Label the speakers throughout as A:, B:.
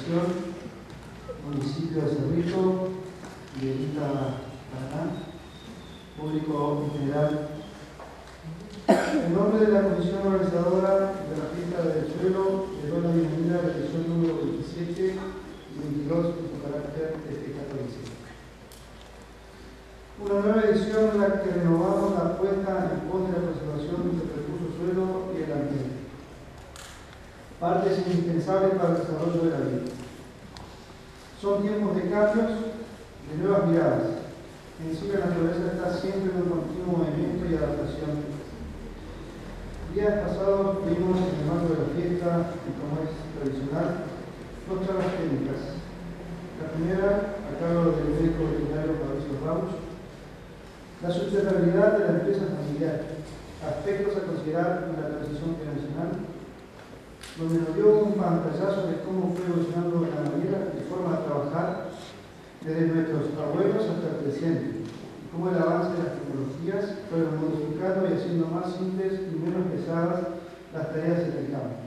A: Concepción, municipio de Cerrito, de Villa Paraná, público en general. En nombre de la Comisión Organizadora de la Fiesta del Suelo, le doy la bienvenida a la edición número 27 y 22 en su carácter de fiesta provincial. Una nueva edición en la que renovamos la apuesta en pos de la conservación del recurso suelo y el ambiente, partes indispensables para el desarrollo de la vida. Son tiempos de cambios, de nuevas miradas. En sí la naturaleza está siempre en un continuo movimiento y adaptación. Días pasados vimos en el marco de la fiesta, y como es tradicional, dos charlas técnicas. La primera, a cargo del médico veterinario Fabricio Ramos, la sustentabilidad de la empresa familiar, aspectos a considerar en la transición generacional, donde nos dio un pantallazo de cómo fue evolucionando la manera de forma de trabajar desde nuestros abuelos hasta el presente, y cómo el avance de las tecnologías fueron modificando y haciendo más simples y menos pesadas las tareas en el campo.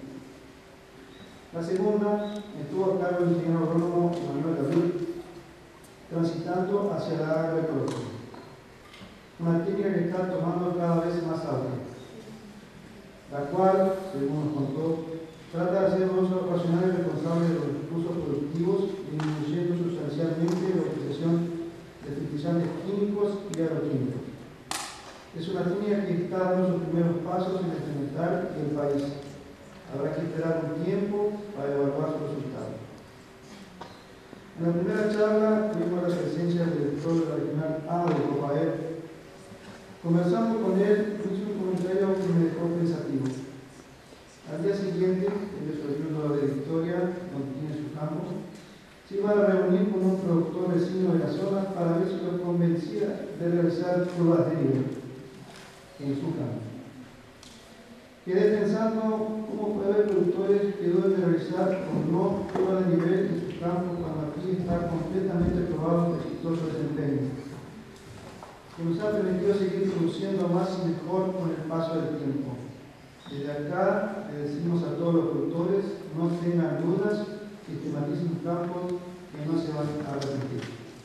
A: La segunda estuvo a cargo del ingeniero agrónomo Manuel Gabriel, transitando hacia la agroecología, una técnica que está tomando cada vez más auge, la cual, según nos contó, trata de hacer uso racional y responsable de los recursos productivos, disminuyendo sustancialmente la utilización de fertilizantes químicos y agroquímicos. Es una técnica que está dando sus primeros pasos en el bienestar y el país. Habrá que esperar un tiempo para evaluar sus resultados. En la primera charla tuvimos la presencia del director de la regional A de Copaer. Conversando con él, hizo un comentario que me dejó pensativo. Al día siguiente, él es oriundo de Victoria, donde tiene su campo, se iba a reunir con un productor vecino de la zona para ver si lo convencía de realizar pruebas de nivel en su campo. Quedé pensando cómo puede haber productores que deben realizar o no pruebas de nivel en su campo cuando aquí está completamente probado el exitoso desempeño, que nos ha permitido seguir produciendo más y mejor con el paso del tiempo. Desde acá le decimos a todos los productores, no tengan dudas, sistematicen campos que no se van a arrepentir.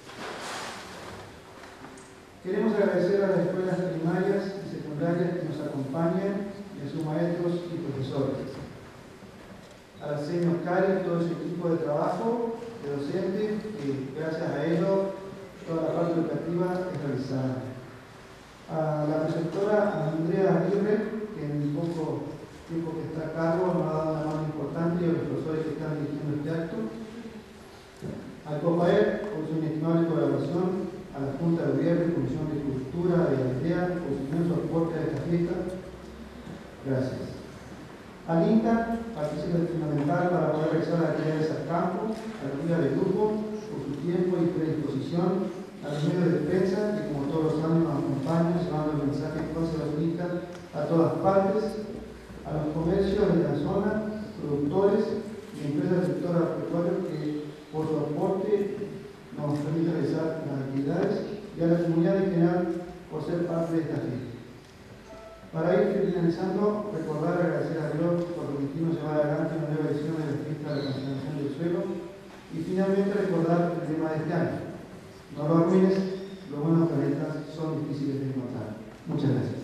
A: Queremos agradecer a las escuelas primarias y secundarias que nos acompañan y a sus maestros y profesores. A la señora Cari y todo su equipo de trabajo, de docentes, que gracias a ello toda la parte educativa es realizada. A la preceptora Andrea Aguirre, que en el poco tiempo que está a cargo nos ha dado una mano importante, y a los profesores que están dirigiendo este acto. Al COPAER por su inestimable colaboración, a la Junta de Gobierno, Comisión de Cultura de la aldea por su inmenso aporte a esta fiesta. Gracias. Al INTA, participa fundamental para poder realizar actividades al campo, a la vida de grupo, por su tiempo y predisposición, a los medios de prensa que como todos los años nos acompañan llevando el mensaje conservacionista a todas partes, a los comercios de la zona, productores y empresas del sector agropecuario que por su aporte nos permite realizar las actividades, y a la comunidad en general por ser parte de esta fiesta. Para ir finalizando, recordar y agradecer a Dios por permitirnos llevar adelante una nueva edición de la fiesta de la conservación del suelo, y finalmente recordar el tema de este año. No lo arruines, los buenos planetas son difíciles de encontrar. Muchas gracias.